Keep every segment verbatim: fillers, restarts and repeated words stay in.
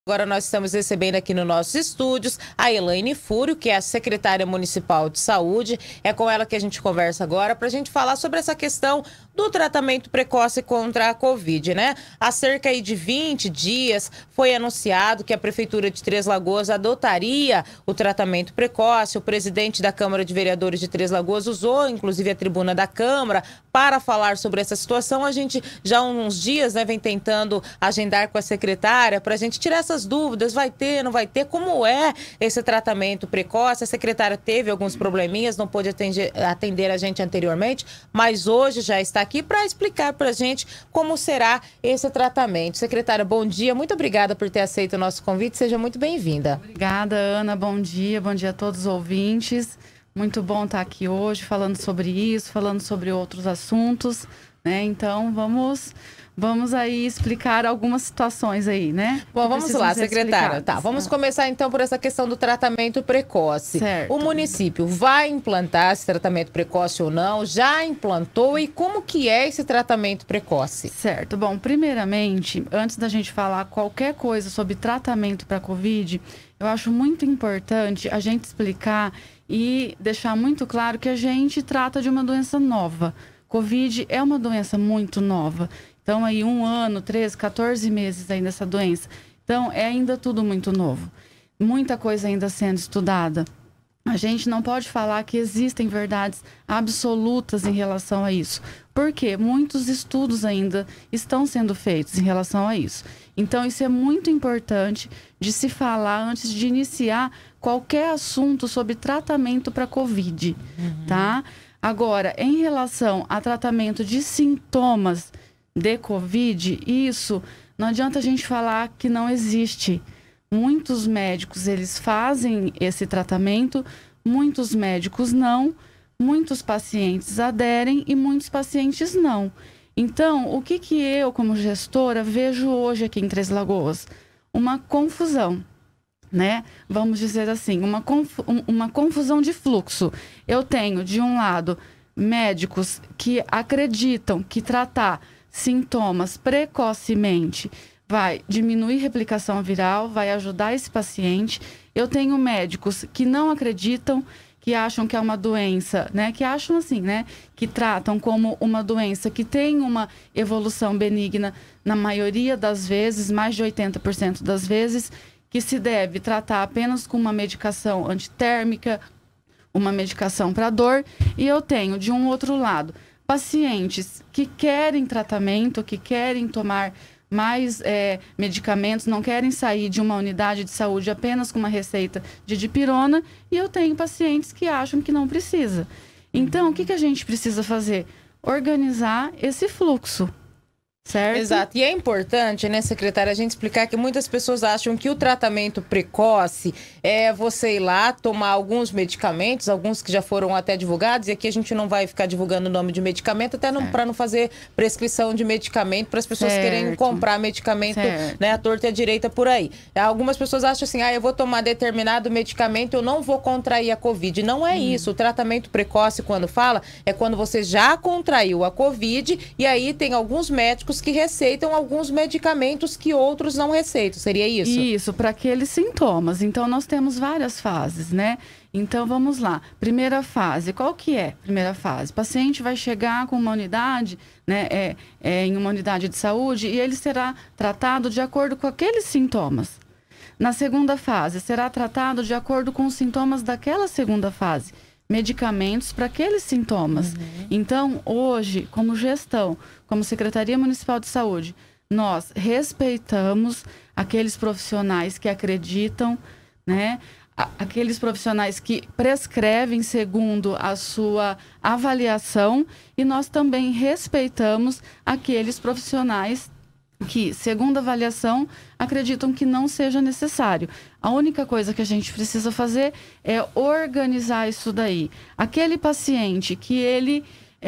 Agora nós estamos recebendo aqui nos nossos estúdios a Elaine Fúrio, que é a secretária municipal de saúde. É com ela que a gente conversa agora para a gente falar sobre essa questão do tratamento precoce contra a Covid, né? Há cerca aí de vinte dias foi anunciado que a Prefeitura de Três Lagoas adotaria o tratamento precoce. O presidente da Câmara de Vereadores de Três Lagoas usou, inclusive, a tribuna da Câmara para falar sobre essa situação. A gente já há uns dias, né, vem tentando agendar com a secretária para a gente tirar essas dúvidas. Vai ter, não vai ter? Como é esse tratamento precoce? A secretária teve alguns probleminhas, não pôde atender, atender a gente anteriormente, mas hoje já está aqui para explicar para a gente como será esse tratamento. Secretária, bom dia. Muito obrigada por ter aceito o nosso convite. Seja muito bem-vinda. Obrigada, Ana. Bom dia. Bom dia a todos os ouvintes. Muito bom estar aqui hoje falando sobre isso, falando sobre outros assuntos, né? Então, vamos... Vamos aí explicar algumas situações aí, né? Bom, vamos lá, secretária. Tá, vamos começar então por essa questão do tratamento precoce. Certo. O município vai implantar esse tratamento precoce ou não? Já implantou? E como que é esse tratamento precoce? Certo. Bom, primeiramente, antes da gente falar qualquer coisa sobre tratamento para Covid, eu acho muito importante a gente explicar e deixar muito claro que a gente trata de uma doença nova. Covid é uma doença muito nova. Então, aí um ano, treze, quatorze meses ainda essa doença. Então, é ainda tudo muito novo. Muita coisa ainda sendo estudada. A gente não pode falar que existem verdades absolutas em relação a isso. Porque muitos estudos ainda estão sendo feitos em relação a isso. Então, isso é muito importante de se falar antes de iniciar qualquer assunto sobre tratamento para Covid, uhum. tá? Agora, em relação a tratamento de sintomas de Covid, isso não adianta a gente falar que não existe. Muitos médicos, eles fazem esse tratamento, muitos médicos não, muitos pacientes aderem e muitos pacientes não. Então, o que que eu, como gestora, vejo hoje aqui em Três Lagoas? Uma confusão, né? Vamos dizer assim, uma, conf uma confusão de fluxo. Eu tenho, de um lado, médicos que acreditam que tratar sintomas precocemente vai diminuir replicação viral, vai ajudar esse paciente. Eu tenho médicos que não acreditam, que acham que é uma doença, né? Que acham assim, né? Que tratam como uma doença que tem uma evolução benigna na maioria das vezes, mais de oitenta por cento das vezes, que se deve tratar apenas com uma medicação antitérmica, uma medicação para dor. E eu tenho, de um outro lado, pacientes que querem tratamento, que querem tomar mais é, medicamentos, não querem sair de uma unidade de saúde apenas com uma receita de dipirona, e eu tenho pacientes que acham que não precisa. Então, o que que a gente precisa fazer? Organizar esse fluxo. Certo? Exato. E é importante, né, secretária, a gente explicar que muitas pessoas acham que o tratamento precoce é você ir lá tomar alguns medicamentos, alguns que já foram até divulgados, e aqui a gente não vai ficar divulgando o nome de medicamento, até para não fazer prescrição de medicamento para as pessoas certo. Querem comprar medicamento, certo. Né, à torta e à direita por aí. Algumas pessoas acham assim, ah, eu vou tomar determinado medicamento, eu não vou contrair a Covid. Não é hum. isso. O tratamento precoce, quando fala, é quando você já contraiu a Covid, e aí tem alguns médicos que receitam alguns medicamentos que outros não receitam. Seria isso? Isso, para aqueles sintomas. Então, nós temos várias fases, né? Então, vamos lá. Primeira fase, qual que é? Primeira fase, o paciente vai chegar com uma unidade, né? É, é, em uma unidade de saúde, e ele será tratado de acordo com aqueles sintomas. Na segunda fase, será tratado de acordo com os sintomas daquela segunda fase. Medicamentos para aqueles sintomas. Uhum. Então, hoje, como gestão, como Secretaria Municipal de Saúde, nós respeitamos aqueles profissionais que acreditam, né? Aqueles profissionais que prescrevem segundo a sua avaliação, e nós também respeitamos aqueles profissionais que, segundo a avaliação, acreditam que não seja necessário. A única coisa que a gente precisa fazer é organizar isso daí. Aquele paciente que ele,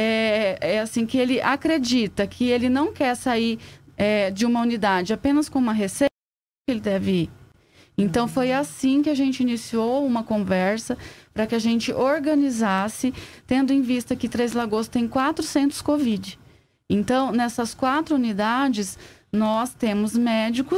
é, é assim, que ele acredita que ele não quer sair é, de uma unidade apenas com uma receita, ele deve ir. Então, foi assim que a gente iniciou uma conversa para que a gente organizasse, tendo em vista que Três Lagoas tem quatro centros Covid. Então, nessas quatro unidades, nós temos médicos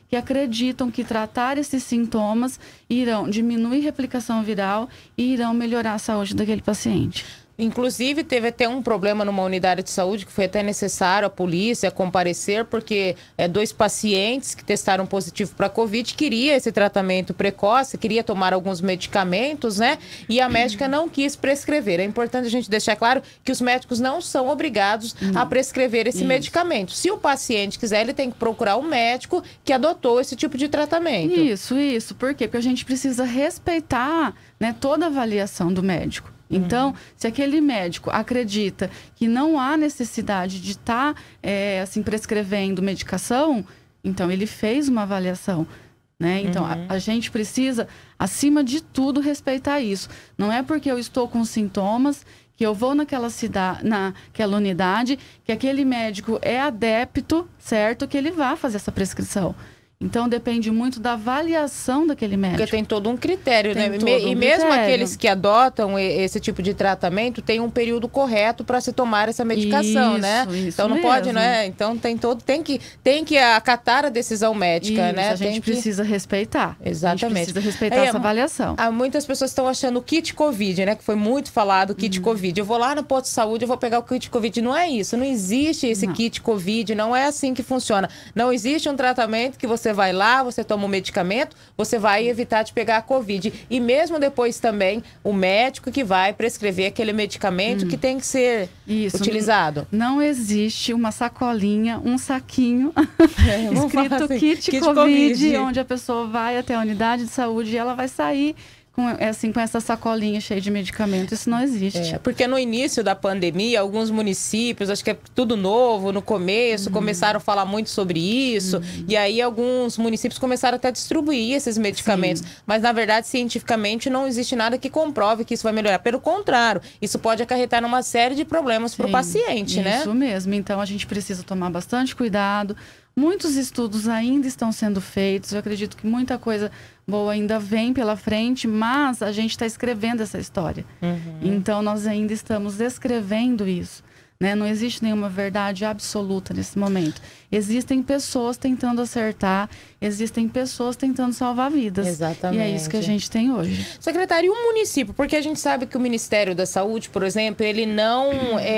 que acreditam que tratar esses sintomas irão diminuir a replicação viral e irão melhorar a saúde daquele paciente. Inclusive, teve até um problema numa unidade de saúde que foi até necessário a polícia comparecer, porque é, dois pacientes que testaram positivo para a Covid queria esse tratamento precoce, queria tomar alguns medicamentos, né? E a médica não quis prescrever. É importante a gente deixar claro que os médicos não são obrigados não. a prescrever esse Isso. medicamento. Se o paciente quiser, ele tem que procurar um médico que adotou esse tipo de tratamento. Isso, isso. Por quê? Porque a gente precisa respeitar, né, toda a avaliação do médico. Então, uhum. se aquele médico acredita que não há necessidade de estar tá, é, assim, prescrevendo medicação, então ele fez uma avaliação, né? Então, uhum. a, a gente precisa, acima de tudo, respeitar isso. Não é porque eu estou com sintomas que eu vou naquela cidade, naquela unidade, que aquele médico é adepto, certo? Que ele vá fazer essa prescrição. Então, depende muito da avaliação daquele médico. Porque tem todo um critério, tem né? Todo e um mesmo critério. aqueles que adotam esse tipo de tratamento, tem um período correto para se tomar essa medicação, isso, né? Isso então, não mesmo. pode, né? Então, tem todo... Tem que, tem que acatar a decisão médica, isso, né? a gente tem precisa que... respeitar. Exatamente. A gente precisa respeitar Aí, essa avaliação. Há muitas pessoas estão achando o kit Covid, né? Que foi muito falado, o kit hum. Covid. Eu vou lá no posto de saúde, eu vou pegar o kit Covid. Não é isso. Não existe esse não. kit Covid. Não é assim que funciona. Não existe um tratamento que você vai lá, você toma um medicamento, você vai evitar de pegar a Covid. E mesmo depois também, o médico que vai prescrever aquele medicamento hum. que tem que ser Isso, utilizado. Não, não existe uma sacolinha, um saquinho é, escrito assim, kit, kit COVID, COVID, onde a pessoa vai até a unidade de saúde e ela vai sair com, assim, com essa sacolinha cheia de medicamento. Isso não existe. É, porque no início da pandemia, alguns municípios, acho que é tudo novo, no começo, uhum. começaram a falar muito sobre isso. Uhum. E aí alguns municípios começaram até a distribuir esses medicamentos. Sim. Mas, na verdade, cientificamente, não existe nada que comprove que isso vai melhorar. Pelo contrário, isso pode acarretar numa série de problemas para o paciente, isso né? Isso mesmo. Então, a gente precisa tomar bastante cuidado. Muitos estudos ainda estão sendo feitos. Eu acredito que muita coisa boa ainda vem pela frente, mas a gente está escrevendo essa história. Uhum. Então, nós ainda estamos escrevendo isso, né? Não existe nenhuma verdade absoluta nesse momento. Existem pessoas tentando acertar, existem pessoas tentando salvar vidas. Exatamente. E é isso que a gente tem hoje. Secretário, e o município? Porque a gente sabe que o Ministério da Saúde, por exemplo, ele não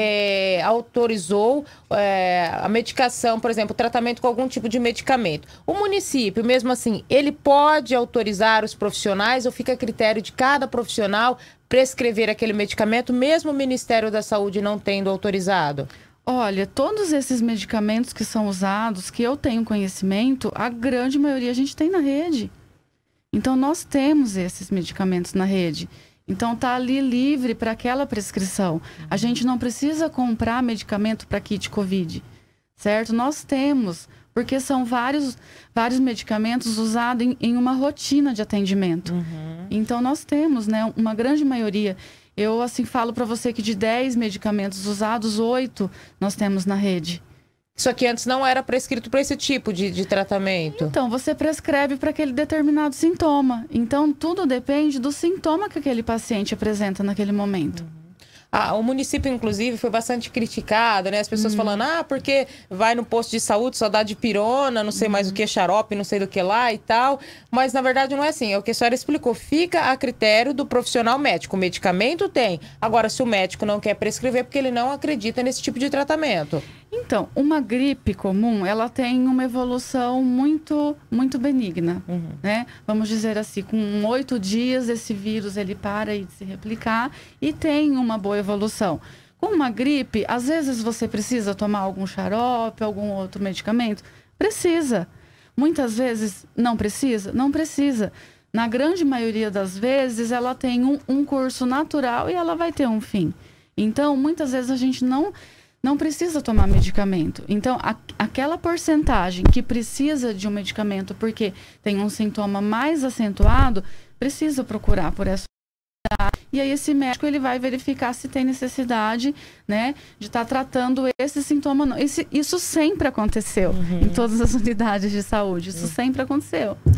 é, autorizou é, a medicação, por exemplo, o tratamento com algum tipo de medicamento. O município, mesmo assim, ele pode autorizar os profissionais ou fica a critério de cada profissional prescrever aquele medicamento, mesmo o Ministério da Saúde não tendo autorizado? Olha, todos esses medicamentos que são usados, que eu tenho conhecimento, a grande maioria a gente tem na rede. Então, nós temos esses medicamentos na rede. Então, tá ali livre para aquela prescrição. A gente não precisa comprar medicamento para kit Covid, certo? Nós temos, porque são vários, vários medicamentos usados em, em uma rotina de atendimento. Uhum. Então, nós temos, né, uma grande maioria. Eu, assim, falo para você que de dez medicamentos usados, oito nós temos na rede. Isso aqui antes não era prescrito para esse tipo de, de tratamento? Então, você prescreve para aquele determinado sintoma. Então, tudo depende do sintoma que aquele paciente apresenta naquele momento. Uhum. Ah, o município, inclusive, foi bastante criticado, né? As pessoas hum. falando, ah, porque vai no posto de saúde, só dá dipirona, não sei hum. mais o que, xarope, não sei do que lá e tal. Mas, na verdade, não é assim. É o que a senhora explicou. Fica a critério do profissional médico. O medicamento tem. Agora, se o médico não quer prescrever, porque ele não acredita nesse tipo de tratamento. Então, uma gripe comum, ela tem uma evolução muito, muito benigna, uhum. né? Vamos dizer assim, com oito dias esse vírus ele para de se replicar e tem uma boa evolução. Com uma gripe, às vezes você precisa tomar algum xarope, algum outro medicamento? Precisa. Muitas vezes não precisa? Não precisa. Na grande maioria das vezes, ela tem um, um curso natural e ela vai ter um fim. Então, muitas vezes a gente não... não precisa tomar medicamento. Então, a, aquela porcentagem que precisa de um medicamento porque tem um sintoma mais acentuado, precisa procurar por essa. E aí esse médico ele vai verificar se tem necessidade, né, de estar tá tratando esse sintoma. Esse, isso sempre aconteceu uhum. em todas as unidades de saúde. Isso uhum. sempre aconteceu.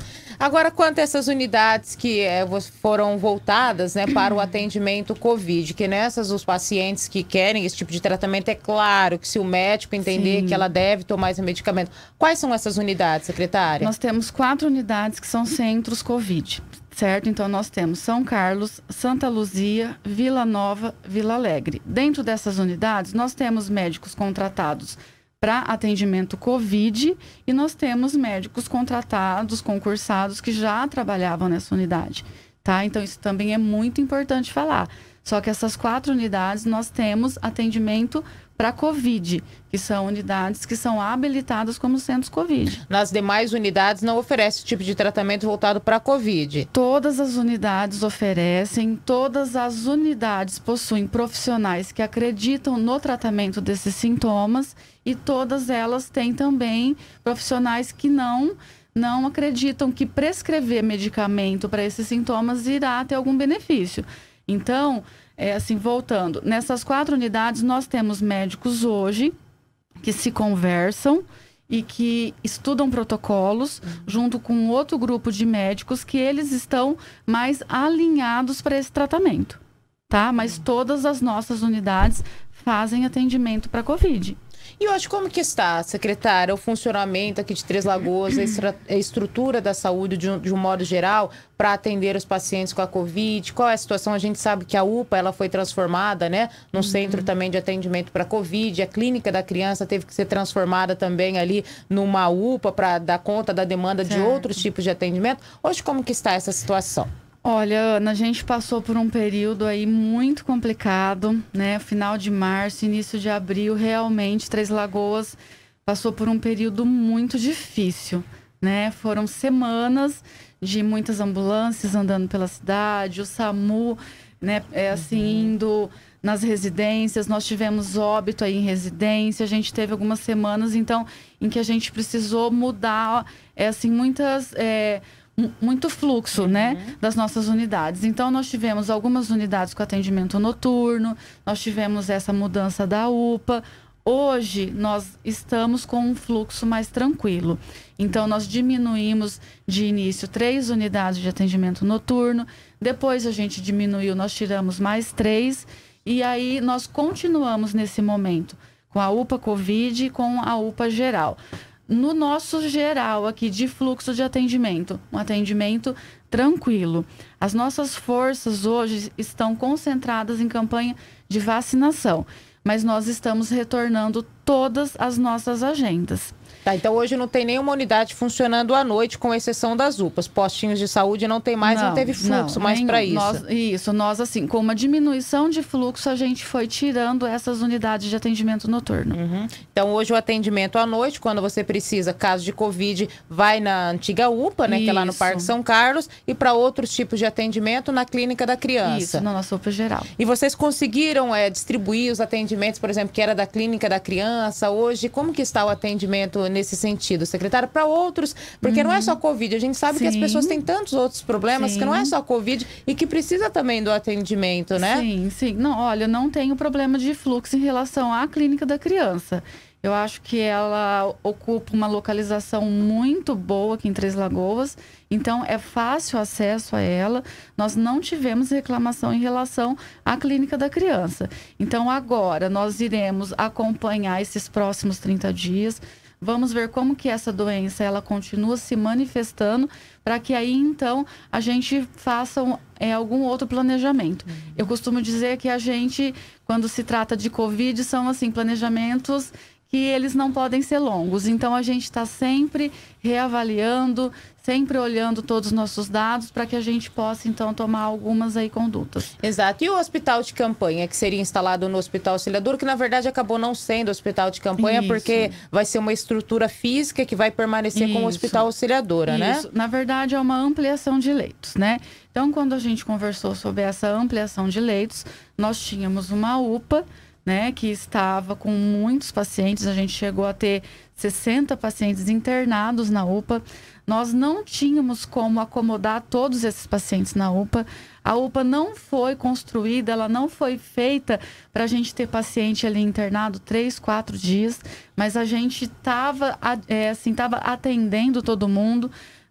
Agora, quanto a essas unidades que é, foram voltadas, né, para o atendimento Covid, que nessas os pacientes que querem esse tipo de tratamento, é claro que se o médico entender Sim. que ela deve tomar esse medicamento. Quais são essas unidades, secretária? Nós temos quatro unidades que são centros Covid, certo? Então, nós temos São Carlos, Santa Luzia, Vila Nova, Vila Alegre. Dentro dessas unidades, nós temos médicos contratados para atendimento Covid e nós temos médicos contratados, concursados, que já trabalhavam nessa unidade, tá? Então, isso também é muito importante falar. Só que essas quatro unidades, nós temos atendimento para Covid, que são unidades que são habilitadas como centros Covid. Nas demais unidades não oferece esse tipo de tratamento voltado para Covid? Todas as unidades oferecem, todas as unidades possuem profissionais que acreditam no tratamento desses sintomas e todas elas têm também profissionais que não, não acreditam que prescrever medicamento para esses sintomas irá ter algum benefício. Então, é assim, voltando, nessas quatro unidades nós temos médicos hoje que se conversam e que estudam protocolos uhum. junto com outro grupo de médicos que eles estão mais alinhados para esse tratamento, tá? Mas uhum. todas as nossas unidades fazem atendimento para Covid. E hoje como que está, secretária, o funcionamento aqui de Três Lagoas, a estrutura da saúde de um, de um modo geral para atender os pacientes com a Covid? Qual é a situação? A gente sabe que a U P A ela foi transformada, né, num uhum. centro também de atendimento para Covid. A clínica da criança teve que ser transformada também ali numa U P A para dar conta da demanda certo. de outros tipos de atendimento. Hoje como que está essa situação? Olha, Ana, a gente passou por um período aí muito complicado, né? Final de março, início de abril, realmente Três Lagoas passou por um período muito difícil, né? Foram semanas de muitas ambulâncias andando pela cidade, o SAMU, né? É, assim, uhum. indo nas residências, nós tivemos óbito aí em residência, a gente teve algumas semanas, então, em que a gente precisou mudar, é, assim, muitas... É, muito fluxo, uhum. né, das nossas unidades. Então, nós tivemos algumas unidades com atendimento noturno, nós tivemos essa mudança da U P A. Hoje, nós estamos com um fluxo mais tranquilo. Então, nós diminuímos de início três unidades de atendimento noturno, depois a gente diminuiu, nós tiramos mais três, e aí nós continuamos nesse momento com a U P A Covid e com a U P A geral. No nosso geral aqui de fluxo de atendimento, um atendimento tranquilo. As nossas forças hoje estão concentradas em campanha de vacinação, mas nós estamos retornando todas as nossas agendas. Tá, então hoje não tem nenhuma unidade funcionando à noite, com exceção das U P As. Postinhos de saúde não tem mais, não, não teve fluxo não, mais para isso. Nós, isso, nós assim, com uma diminuição de fluxo, a gente foi tirando essas unidades de atendimento noturno. Uhum. Então hoje o atendimento à noite, quando você precisa, caso de Covid, vai na antiga U P A, né, que é lá no Parque São Carlos, e para outros tipos de atendimento na Clínica da Criança. Isso, na nossa U P A geral. E vocês conseguiram é, distribuir os atendimentos, por exemplo, que era da Clínica da Criança, hoje, como que está o atendimento nesse sentido, secretária, para outros, porque uhum. não é só Covid, a gente sabe Sim. que as pessoas têm tantos outros problemas sim. que não é só Covid e que precisa também do atendimento, né? Sim, sim. Não, olha, não tenho problema de fluxo em relação à Clínica da Criança. Eu acho que ela ocupa uma localização muito boa aqui em Três Lagoas, então é fácil acesso a ela. Nós não tivemos reclamação em relação à Clínica da Criança. Então agora nós iremos acompanhar esses próximos trinta dias. Vamos ver como que essa doença ela continua se manifestando para que aí, então, a gente faça um, é, algum outro planejamento. Uhum. Eu costumo dizer que a gente, quando se trata de Covid, são, assim, planejamentos que eles não podem ser longos. Então, a gente está sempre reavaliando, sempre olhando todos os nossos dados para que a gente possa, então, tomar algumas aí condutas. Exato. E o hospital de campanha, que seria instalado no Hospital Auxiliadora, que na verdade acabou não sendo hospital de campanha, Isso. porque vai ser uma estrutura física que vai permanecer Isso. como Hospital Auxiliadora, né? Isso. Na verdade, é uma ampliação de leitos, né? Então, quando a gente conversou sobre essa ampliação de leitos, nós tínhamos uma U P A, né, que estava com muitos pacientes, a gente chegou a ter sessenta pacientes internados na U P A. Nós não tínhamos como acomodar todos esses pacientes na U P A. A U P A não foi construída, ela não foi feita para a gente ter paciente ali internado três, quatro dias, mas a gente estava é, assim, tava atendendo todo mundo.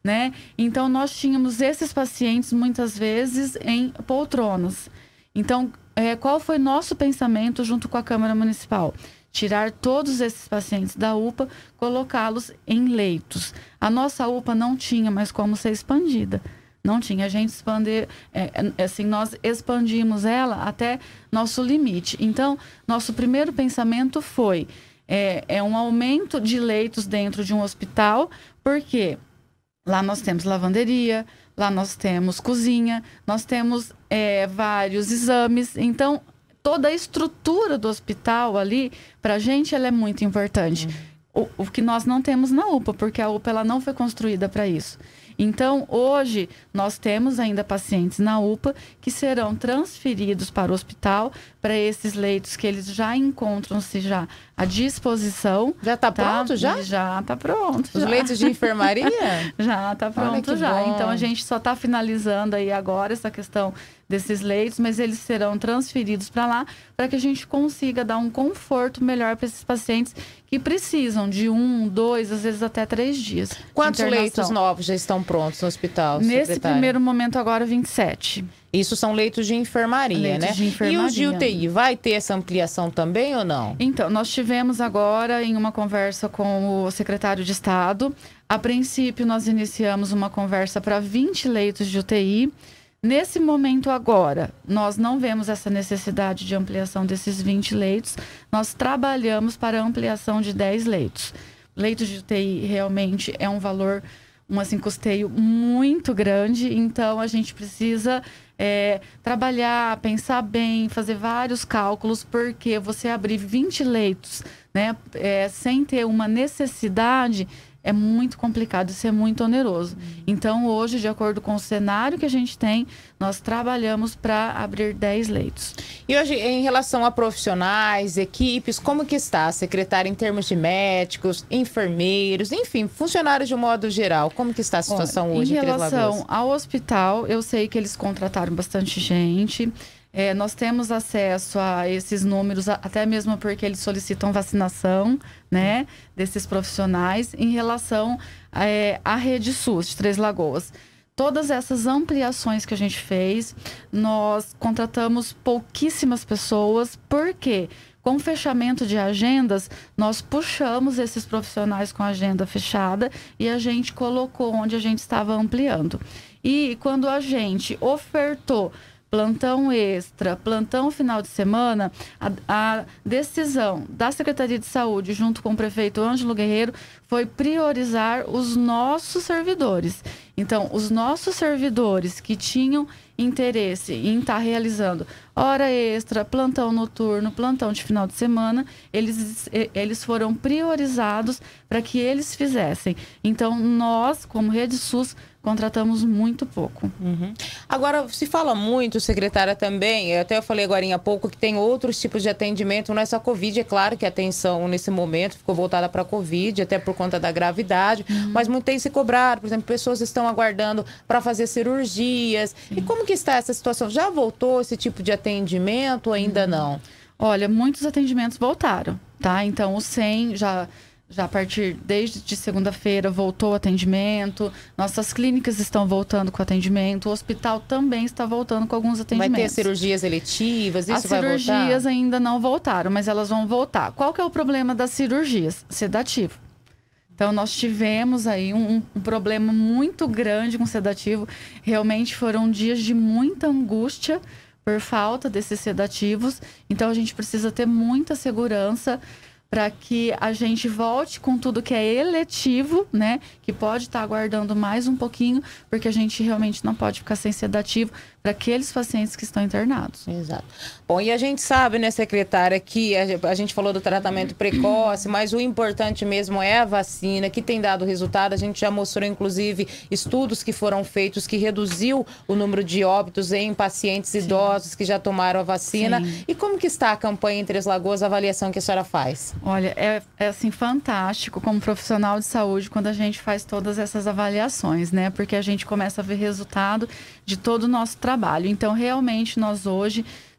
né? Então, nós tínhamos esses pacientes, muitas vezes, em poltronas. Então, é, qual foi nosso pensamento junto com a Câmara Municipal? Tirar todos esses pacientes da U P A, colocá-los em leitos. A nossa U P A não tinha mais como ser expandida. Não tinha. A gente expandir, é, assim, nós expandimos ela até nosso limite. Então, nosso primeiro pensamento foi, é, é um aumento de leitos dentro de um hospital, porque lá nós temos lavanderia, lá nós temos cozinha, nós temos é, vários exames. Então, toda a estrutura do hospital ali, para a gente, ela é muito importante. Uhum. O, o que nós não temos na U P A, porque a U P A ela não foi construída para isso. Então, hoje, nós temos ainda pacientes na U P A que serão transferidos para o hospital, para esses leitos que eles já encontram-se já à disposição. Já está tá? pronto, já? Já está pronto. Os já. leitos de enfermaria? Já está pronto, já. Bom. Então, a gente só está finalizando aí agora essa questão desses leitos, mas eles serão transferidos para lá, para que a gente consiga dar um conforto melhor para esses pacientes que precisam de um, dois, às vezes até três dias. Quantos leitos novos já estão prontos no hospital, Nesse secretária? primeiro momento agora, vinte e sete. Isso são leitos de enfermaria, leitos né? De enfermaria. E os de U T I, vai ter essa ampliação também ou não? Então, nós tivemos agora em uma conversa com o secretário de Estado. A princípio, nós iniciamos uma conversa para vinte leitos de U T I. Nesse momento agora, nós não vemos essa necessidade de ampliação desses vinte leitos. Nós trabalhamos para a ampliação de dez leitos. Leitos de U T I realmente é um valor, um assim, custeio muito grande. Então, a gente precisa é, trabalhar, pensar bem, fazer vários cálculos, porque você abrir vinte leitos, né, é, sem ter uma necessidade, é muito complicado, isso é muito oneroso. Uhum. Então, hoje, de acordo com o cenário que a gente tem, nós trabalhamos para abrir dez leitos. E hoje, em relação a profissionais, equipes, como que está a secretária em termos de médicos, enfermeiros, enfim, funcionários de um modo geral? Como que está a situação Olha, hoje em Três Lagoas? Em relação ao hospital, eu sei que eles contrataram bastante gente. É, nós temos acesso a esses números, até mesmo porque eles solicitam vacinação, né, desses profissionais em relação é, à rede SUS de Três Lagoas. Todas essas ampliações que a gente fez, nós contratamos pouquíssimas pessoas, porque com o fechamento de agendas, nós puxamos esses profissionais com a agenda fechada e a gente colocou onde a gente estava ampliando. E quando a gente ofertou plantão extra, plantão final de semana, a, a decisão da Secretaria de Saúde, junto com o prefeito Ângelo Guerreiro, foi priorizar os nossos servidores. Então, os nossos servidores que tinham interesse em estar realizando hora extra, plantão noturno, plantão de final de semana, eles, eles foram priorizados para que eles fizessem. Então, nós, como Rede SUS, contratamos muito pouco. Uhum. Agora, se fala muito, secretária, também, até eu falei agora há pouco, que tem outros tipos de atendimento, não é só Covid, é claro que a atenção nesse momento ficou voltada para a Covid, até por conta da gravidade, uhum. mas muito tem se cobrado, por exemplo, pessoas estão aguardando para fazer cirurgias. Sim. E como que está essa situação? Já voltou esse tipo de atendimento ou ainda uhum. não? Olha, muitos atendimentos voltaram, tá? Então, o S E M já... Já a partir, desde de segunda-feira, voltou o atendimento. Nossas clínicas estão voltando com o atendimento. O hospital também está voltando com alguns atendimentos. Vai ter cirurgias eletivas? Isso As vai voltar? As cirurgias ainda não voltaram, mas elas vão voltar. Qual que é o problema das cirurgias? Sedativo. Então, nós tivemos aí um, um problema muito grande com sedativo. Realmente foram dias de muita angústia por falta desses sedativos. Então, a gente precisa ter muita segurança para que a gente volte com tudo que é eletivo, né? Que pode estar aguardando mais um pouquinho, porque a gente realmente não pode ficar sem sedativo para aqueles pacientes que estão internados. Exato. Bom, e a gente sabe, né, secretária, que a, a gente falou do tratamento precoce, mas o importante mesmo é a vacina, que tem dado resultado. A gente já mostrou, inclusive, estudos que foram feitos que reduziu o número de óbitos em pacientes Sim. idosos que já tomaram a vacina. Sim. E como que está a campanha em Três Lagoas, a avaliação que a senhora faz? Olha, é, é assim, fantástico como profissional de saúde quando a gente faz todas essas avaliações, né? Porque a gente começa a ver resultado de todo o nosso trabalho. Então, realmente, nós hoje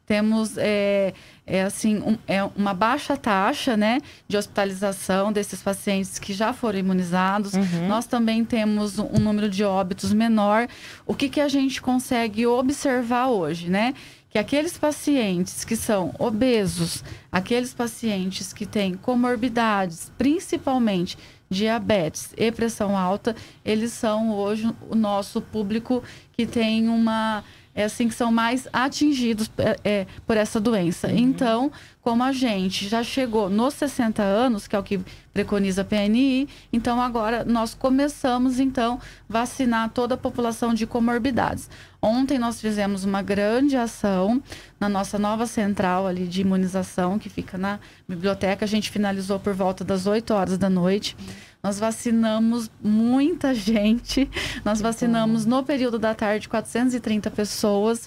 temos é, é, assim, um, é uma baixa taxa, né, de hospitalização desses pacientes que já foram imunizados. Uhum. Nós também temos um, um número de óbitos menor. O que, que a gente consegue observar hoje, né? Que aqueles pacientes que são obesos, aqueles pacientes que têm comorbidades, principalmente diabetes e pressão alta, eles são hoje o nosso público que tem uma... É assim, que são mais atingidos é, é, por essa doença. Uhum. Então, como a gente já chegou nos sessenta anos, que é o que preconiza a P N I, então agora nós começamos, então, vacinar toda a população de comorbidades. Ontem nós fizemos uma grande ação na nossa nova central ali de imunização, que fica na biblioteca. A gente finalizou por volta das oito horas da noite. Nós vacinamos muita gente. Nós vacinamos no período da tarde quatrocentas e trinta pessoas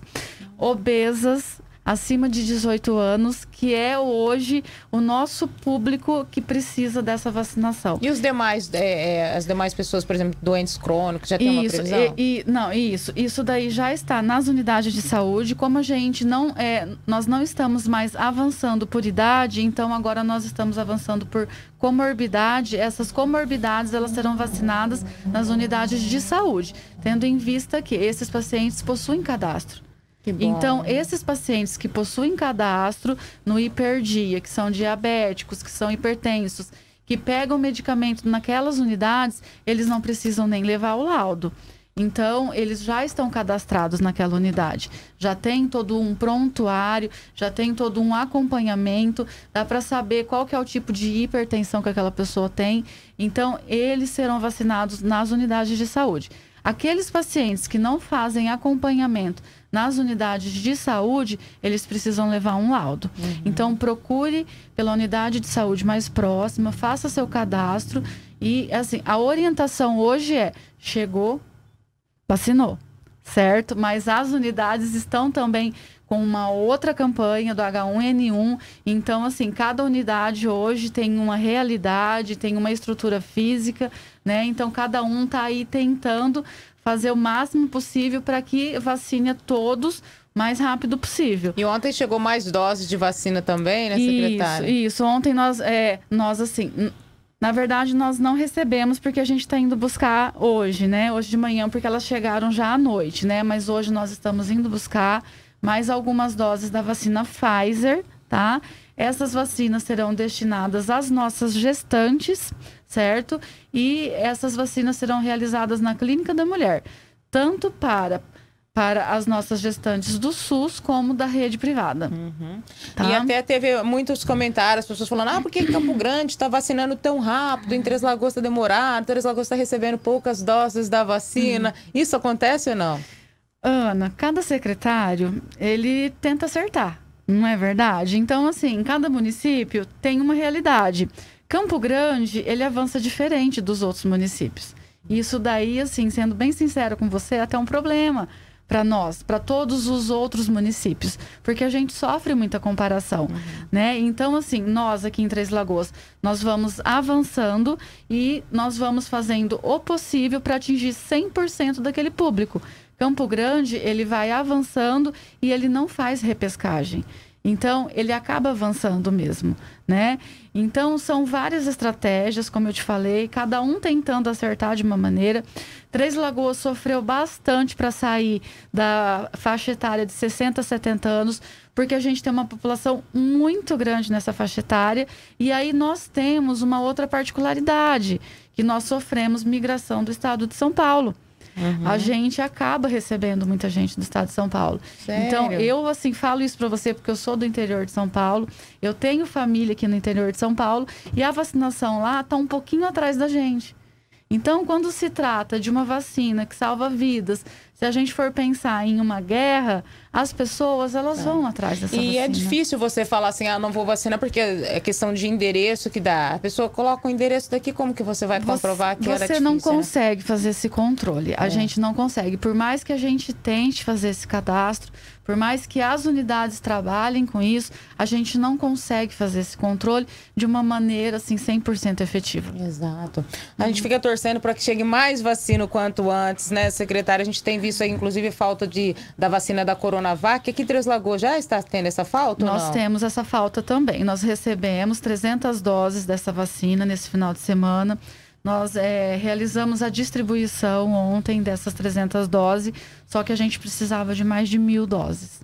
obesas, acima de dezoito anos, que é hoje o nosso público que precisa dessa vacinação. E os demais, é, é, as demais pessoas, por exemplo, doentes crônicos, já tem uma previsão? E, e, não, isso. Isso daí já está nas unidades de saúde. Como a gente não, é, nós não estamos mais avançando por idade, então agora nós estamos avançando por comorbidade. Essas comorbidades, elas serão vacinadas nas unidades de saúde, tendo em vista que esses pacientes possuem cadastro. Então, esses pacientes que possuem cadastro no hiperdia, que são diabéticos, que são hipertensos, que pegam medicamento naquelas unidades, eles não precisam nem levar o laudo. Então, eles já estão cadastrados naquela unidade. Já tem todo um prontuário, já tem todo um acompanhamento, dá para saber qual que é o tipo de hipertensão que aquela pessoa tem. Então, eles serão vacinados nas unidades de saúde. Aqueles pacientes que não fazem acompanhamento nas unidades de saúde, eles precisam levar um laudo. Uhum. Então, procure pela unidade de saúde mais próxima, faça seu cadastro e, assim, a orientação hoje é: chegou, vacinou, certo? Mas as unidades estão também com uma outra campanha do H um N um. Então, assim, cada unidade hoje tem uma realidade, tem uma estrutura física, né? Então, cada um está aí tentando fazer o máximo possível para que vacine a todos o mais rápido possível. E ontem chegou mais doses de vacina também, né, secretária? Isso, isso. Ontem nós, é, nós assim... Na verdade, nós não recebemos porque a gente está indo buscar hoje, né? Hoje de manhã, porque elas chegaram já à noite, né? Mas hoje nós estamos indo buscar mais algumas doses da vacina Pfizer, tá? Essas vacinas serão destinadas às nossas gestantes, certo? E essas vacinas serão realizadas na Clínica da Mulher, tanto para... para as nossas gestantes do SUS, como da rede privada. Uhum. Tá? E até teve muitos comentários, as pessoas falando: ah, por que Campo Grande está vacinando tão rápido, em Três Lagoas está demorado, Três Lagoas está recebendo poucas doses da vacina. Uhum. Isso acontece ou não? Ana, cada secretário, ele tenta acertar, não é verdade? Então, assim, cada município tem uma realidade. Campo Grande, ele avança diferente dos outros municípios. Isso daí, assim, sendo bem sincera com você, é até um problema para nós, para todos os outros municípios, porque a gente sofre muita comparação, uhum. né? Então, assim, nós aqui em Três Lagoas, nós vamos avançando e nós vamos fazendo o possível para atingir cem por cento daquele público. Campo Grande, ele vai avançando e ele não faz repescagem. Então, ele acaba avançando mesmo, né? Então, são várias estratégias, como eu te falei, cada um tentando acertar de uma maneira. Três Lagoas sofreu bastante para sair da faixa etária de sessenta a setenta anos, porque a gente tem uma população muito grande nessa faixa etária. E aí nós temos uma outra particularidade, que nós sofremos migração do estado de São Paulo. Uhum. A gente acaba recebendo muita gente do estado de São Paulo. Sério? Então, eu, assim, falo isso para você porque eu sou do interior de São Paulo. Eu tenho família aqui no interior de São Paulo. E a vacinação lá está um pouquinho atrás da gente. Então, quando se trata de uma vacina que salva vidas, se a gente for pensar em uma guerra, as pessoas, elas é. vão atrás dessa e vacina. E é difícil você falar assim: ah, não vou vacinar, porque é questão de endereço que dá. A pessoa coloca o endereço daqui, como que você vai comprovar você, que era difícil? Você não consegue, né, fazer esse controle. A é. gente não consegue. Por mais que a gente tente fazer esse cadastro, por mais que as unidades trabalhem com isso, a gente não consegue fazer esse controle de uma maneira, assim, cem por cento efetiva. Exato. A uhum. gente fica torcendo torcendo para que chegue mais vacina o quanto antes, né, secretária? A gente tem visto aí, inclusive, falta de, da vacina da Coronavac. Aqui em Três Lagoas já está tendo essa falta ou Nós não? temos essa falta também. Nós recebemos trezentas doses dessa vacina nesse final de semana. Nós é, realizamos a distribuição ontem dessas trezentas doses, só que a gente precisava de mais de mil doses.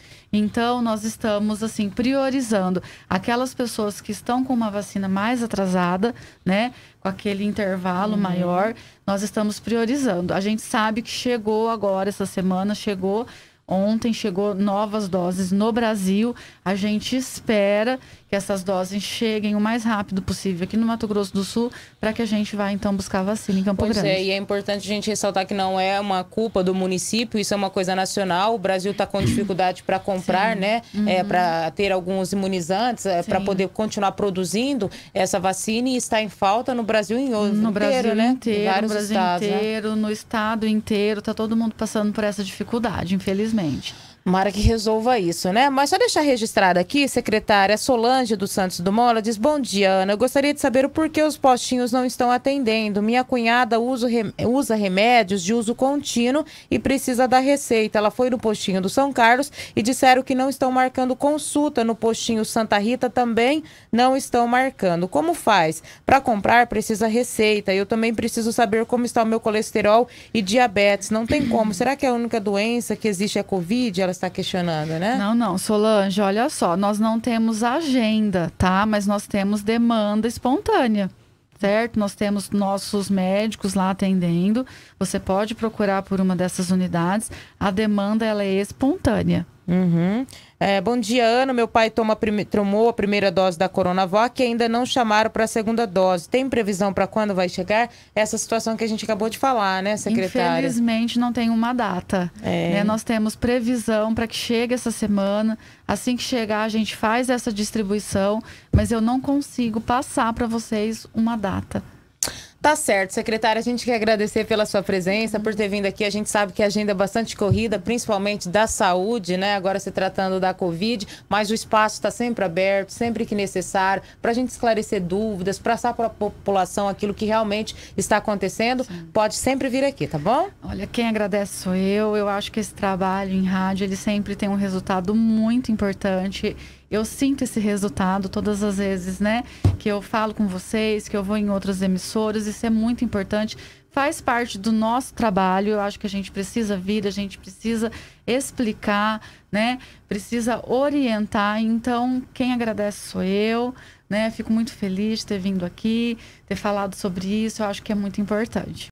Então, nós estamos, assim, priorizando aquelas pessoas que estão com uma vacina mais atrasada, né? Com aquele intervalo uhum. maior, nós estamos priorizando. A gente sabe que chegou agora, essa semana, chegou... Ontem chegou novas doses no Brasil. A gente espera que essas doses cheguem o mais rápido possível aqui no Mato Grosso do Sul, para que a gente vá, então, buscar vacina em Campo pois Grande. É, e é importante a gente ressaltar que não é uma culpa do município, isso é uma coisa nacional. O Brasil está com dificuldade para comprar, Sim. né? Uhum. É, para ter alguns imunizantes, é, para poder continuar produzindo essa vacina, e está em falta no Brasil em outro, no inteiro, Brasil né? inteiro, em vários no Brasil estados, inteiro, né? No estado inteiro, está todo mundo passando por essa dificuldade, infelizmente. Tomara que resolva isso, né? Mas só deixar registrado aqui, secretária Solange dos Santos Dumont, ela diz: bom dia, Ana, eu gostaria de saber o porquê os postinhos não estão atendendo. Minha cunhada usa, usa remédios de uso contínuo e precisa da receita. Ela foi no postinho do São Carlos e disseram que não estão marcando consulta. No postinho Santa Rita também não estão marcando. Como faz? Para comprar precisa receita. Eu também preciso saber como está o meu colesterol e diabetes. Não tem como. Será que a única doença que existe é a Covid? Ela está questionando, né? Não, não, Solange, olha só, nós não temos agenda, tá? Mas nós temos demanda espontânea, certo? Nós temos nossos médicos lá atendendo. Você pode procurar por uma dessas unidades. A demanda, ela é espontânea. Uhum. É, bom dia, Ana. Meu pai toma prime... tomou a primeira dose da Coronavac e ainda não chamaram para a segunda dose. Tem previsão para quando vai chegar? Essa situação que a gente acabou de falar, né, secretária? Infelizmente, não tem uma data. É. Né? Nós temos previsão para que chegue essa semana. Assim que chegar, a gente faz essa distribuição, mas eu não consigo passar para vocês uma data. Tá certo, secretária, a gente quer agradecer pela sua presença, por ter vindo aqui. A gente sabe que a agenda é bastante corrida, principalmente da saúde, né? Agora se tratando da Covid, mas o espaço está sempre aberto, sempre que necessário, para a gente esclarecer dúvidas, passar para a população aquilo que realmente está acontecendo. Sim. Pode sempre vir aqui, tá bom? Olha, quem agradece sou eu. Eu acho que esse trabalho em rádio, ele sempre tem um resultado muito importante. Eu sinto esse resultado todas as vezes, né? Que eu falo com vocês, que eu vou em outras emissoras. Isso é muito importante. Faz parte do nosso trabalho. Eu acho que a gente precisa vir, a gente precisa explicar, né? Precisa orientar. Então, quem agradece sou eu, né? Fico muito feliz de ter vindo aqui, ter falado sobre isso. Eu acho que é muito importante.